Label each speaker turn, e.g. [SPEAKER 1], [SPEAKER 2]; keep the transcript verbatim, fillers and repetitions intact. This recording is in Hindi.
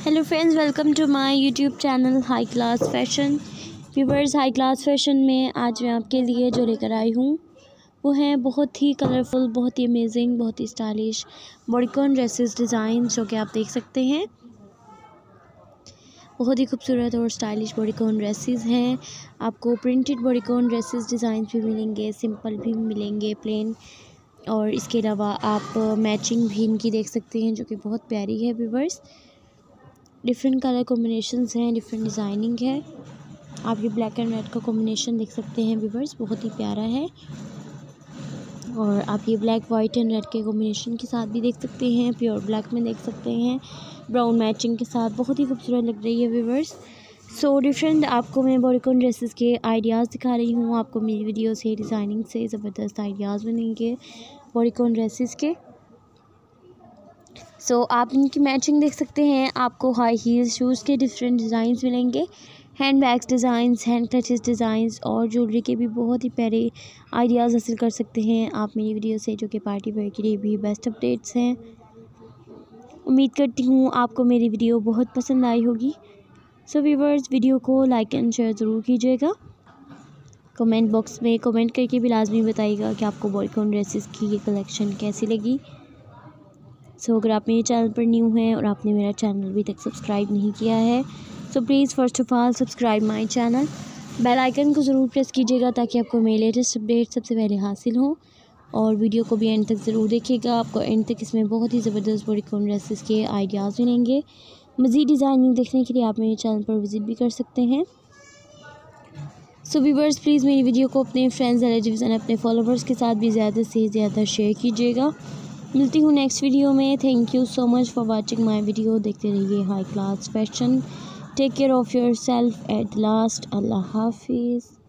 [SPEAKER 1] Hello friends, welcome to my YouTube channel high class fashion. Viewers, high class fashion में आज मैं आपके लिए जो लेकर आई हूँ वो है बहुत ही कलरफुल, बहुत ही अमेजिंग, बहुत ही स्टाइलिश बॉडीकॉन ड्रेसेस डिज़ाइन, जो कि आप देख सकते हैं। बहुत ही खूबसूरत और स्टाइलिश बॉडीकॉन ड्रेसेस हैं। आपको प्रिंटेड बॉडीकॉन ड्रेसेस डिज़ाइन भी मिलेंगे, सिंपल भी मिलेंगे, प्लेन, और इसके अलावा आप मैचिंग भी इनकी देख सकते हैं जो कि बहुत प्यारी है। व्यूवर्स, डिफरेंट कलर कॉम्बिनेशंस हैं, डिफरेंट डिज़ाइनिंग है। आप ये ब्लैक एंड रेड का कॉम्बिनेशन देख सकते हैं व्यूवर्स, बहुत ही प्यारा है। और आप ये ब्लैक वाइट एंड रेड के कॉम्बिनेशन के साथ भी देख सकते हैं, प्योर ब्लैक में देख सकते हैं, ब्राउन मैचिंग के साथ बहुत ही खूबसूरत लग रही है व्यूवर्स। सो डिफरेंट आपको मैं बॉडीकॉन ड्रेसेस के आइडियाज़ दिखा रही हूँ। आपको मेरी वीडियो से डिज़ाइनिंग से ज़बरदस्त आइडियाज़ बनेंगे बॉडीकॉन ड्रेसेस के। सो so, आप इनकी मैचिंग देख सकते हैं। आपको हाई हील्स शूज़ के डिफरेंट डिज़ाइंस मिलेंगे, hand bags designs, hand clutches designs और ज्वेलरी के भी बहुत ही प्यारे आइडियाज़ हासिल कर सकते हैं आप मेरी वीडियो से, जो कि पार्टी वेयर के लिए भी बेस्ट अपडेट्स हैं। उम्मीद करती हूँ आपको मेरी वीडियो बहुत पसंद आई होगी। सो व्यूअर्स, वीडियो को लाइक एंड शेयर ज़रूर कीजिएगा। कमेंट बॉक्स में कमेंट करके भी लाजमी बताइएगा कि आपको बॉडीकॉन ड्रेसेस की ये कलेक्शन कैसी लगी। सो so, अगर आप मेरे चैनल पर न्यू हैं और आपने मेरा चैनल अभी तक सब्सक्राइब नहीं किया है, so please first of all subscribe my channel. Bell icon को ज़रूर प्रेस कीजिएगा ताकि आपको मेरे लेटेस्ट अपडेट सबसे पहले हासिल हो। और वीडियो को भी एंड तक ज़रूर देखिएगा। आपको एंड तक इसमें बहुत ही ज़बरदस्त बॉडीकॉन ड्रेसेस के आइडियाज़ मिलेंगे। मज़ीद डिज़ाइनिंग देखने के लिए आप मेरे चैनल पर विज़िट भी कर सकते हैं। सो व्यूअर्स, प्लीज़ मेरी वीडियो को अपने फ्रेंड्स, रिलेटिव्स एंड अपने फॉलोवर्स के साथ भी ज़्यादा से ज़्यादा शेयर कीजिएगा। मिलती हूँ नेक्स्ट वीडियो में। Thank you so much for watching my video. देखते रहिए high class fashion. Take care of your self at last. Allah हाफिज़।